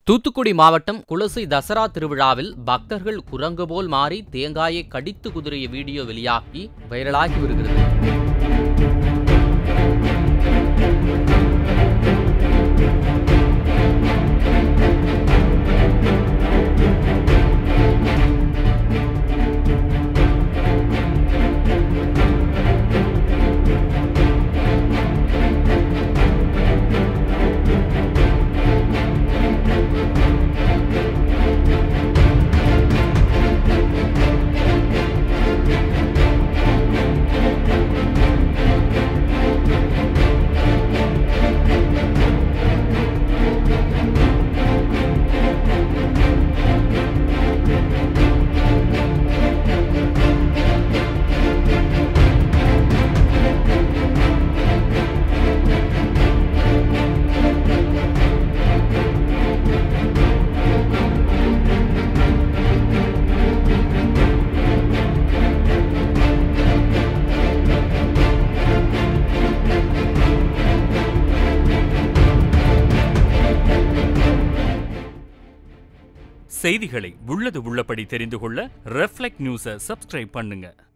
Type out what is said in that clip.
தூத்துக்குடி மாவட்டம் குலசை தசரா திருவிழாவில் பக்தர்கள் குரங்கு போல் மாறி தேங்காயை கடித்து குதறிய வீடியோ வெளியாகி வைரலாகி வருகிறது. செய்திகளை உள்ளது உள்ளபடி தெரிந்து கொள்ள ரெஃப்ளெக்ட் நியூஸை சப்ஸ்கிரைப் பண்ணுங்க.